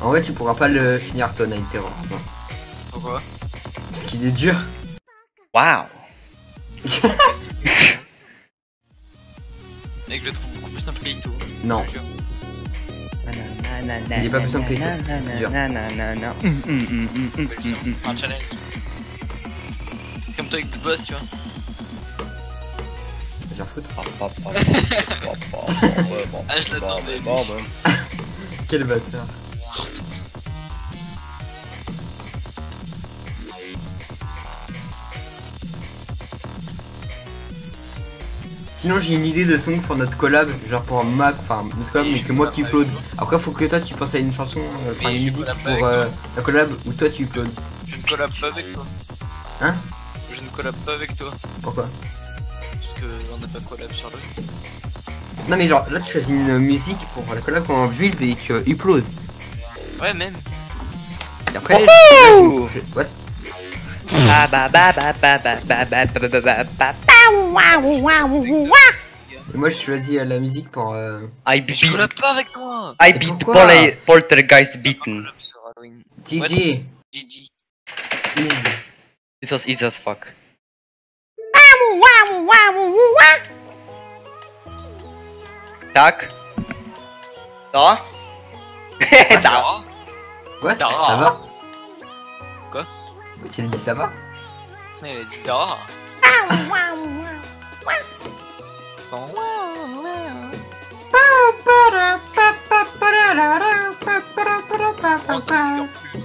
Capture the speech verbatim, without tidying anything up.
En vrai, tu pourras pas le finir toi, Night Terror. Non. Pourquoi? Parce qu'il est dur. Waouh. Et que je le trouve beaucoup plus simple qu'Ito. Non. Il est pas plus simple que Ito. Dur. Un challenge. Comme toi avec le boss, tu vois. J'en foutre. Ah, je l'attendais. Quel bâtard. Sinon j'ai une idée de son pour notre collab, genre pour Mac, enfin notre collab Oui, mais je que moi collab qui avec upload. toi. Après faut que toi tu penses à une chanson, euh, enfin Oui, une je musique collab pas avec pour euh, toi. la collab où toi tu upload. Je ne collab pas avec toi. Hein? Je ne collab pas avec toi. Pourquoi? Parce que on n'a pas collab sur le. Non mais genre là tu choisis une musique pour la collab qu'on build et tu euh, upload. Ouais, même. Et après, Wouhou je- je- what? Ba ba ba ba ba ba ba ba ba ba ba ba. Et moi je choisis euh, la musique pour euh... I Je beat collab pas avec toi. I Mais beat pourquoi? Pol- Poltergeist beaten. Collab sur Halloween. T Ouais, G. G G. Easy. It was easy as fuck. Tac. Da. Da. Dara. Quoi? Dara. Ça va? Quoi? Tu as dit ça va? Elle a dit Dara. Oh, ça me fait plus.